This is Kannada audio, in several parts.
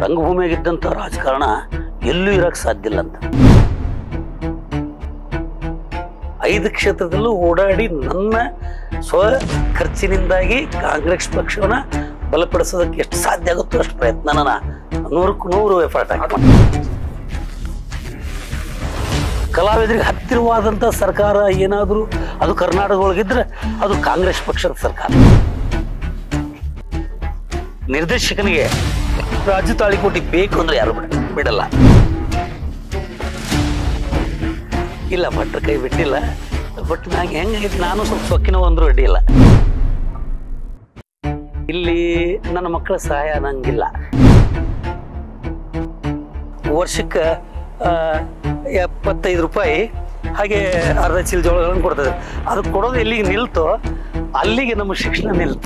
ರಂಗಭೂಮಿಯಾಗಿದ್ದಂಥ ರಾಜಕಾರಣ ಎಲ್ಲೂ ಇರಕ್ಕೆ ಸಾಧ್ಯ ಇಲ್ಲ ಅಂತ 5 ಕ್ಷೇತ್ರದಲ್ಲೂ ಓಡಾಡಿ ನನ್ನ ಸ್ವ ಖರ್ಚಿನಿಂದಾಗಿ ಕಾಂಗ್ರೆಸ್ ಪಕ್ಷವನ್ನ ಬಲಪಡಿಸೋದಕ್ಕೆ ಎಷ್ಟು ಸಾಧ್ಯ ಆಗುತ್ತೋ ಅಷ್ಟು ಪ್ರಯತ್ನ 100ಕ್ಕೆ 100 ಎಫರ್ಟ್ ಹಾಕಿ ಕಲಾವಿದರಿಗೆ ಹತ್ತಿರವಾದಂಥ ಸರ್ಕಾರ ಏನಾದರೂ ಅದು ಕರ್ನಾಟಕದೊಳಗಿದ್ರೆ ಅದು ಕಾಂಗ್ರೆಸ್ ಪಕ್ಷದ ಸರ್ಕಾರ. ನಿರ್ದೇಶಕನಿಗೆ ರಾಜು ತಾಳಿಕೋಟಿ ಬೇಕು ಅಂದ್ರೆ ಯಾರು ಬಿಡಲ್ಲ. ಇಲ್ಲ ಭಟ್ರ ಕೈ ಬಿಟ್ಟಿಲ್ಲ, ಬಟ್ ನಂಗೆ ಹೆಂಗಾಗಿತ್ತು ನಾನು ಸ್ವಲ್ಪ ಸೊಕ್ಕಿನ ಅಂದ್ರೂ ಅಡ್ಡಿಲ್ಲ. ಇಲ್ಲಿ ನನ್ನ ಮಕ್ಕಳ ಸಹಾಯ ನಂಗಿಲ್ಲ. ವರ್ಷಕ್ಕೆ 75 ರೂಪಾಯಿ ಹಾಗೆ ಅರ್ಧ ಚೀಲ ಜೋಳಗಳನ್ನು ಕೊಡ್ತದೆ. ಅದು ಕೊಡೋದು ಎಲ್ಲಿಗೆ ನಿಲ್ತೋ ಅಲ್ಲಿಗೆ ನಮ್ಮ ಶಿಕ್ಷಣ ನಿಲ್ತು.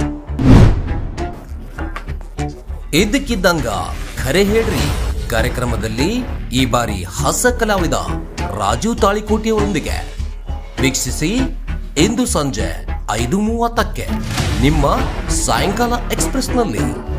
ಇದ್ದಕ್ಕಿದ್ದಂಗ ಖರೆ ಹೇಳ್ರಿ ಕಾರ್ಯಕ್ರಮದಲ್ಲಿ ಈ ಬಾರಿ ಹಾಸ ಕಲಾವಿದ ರಾಜು ತಾಳಿಕೋಟಿ ಅವರೊಂದಿಗೆ ವೀಕ್ಷಿಸಿ ಇಂದು ಸಂಜೆ 5:30ಕ್ಕೆ ನಿಮ್ಮ ಸಾಯಂಕಾಲ ಎಕ್ಸ್‌ಪ್ರೆಸ್‌ನಲ್ಲಿ.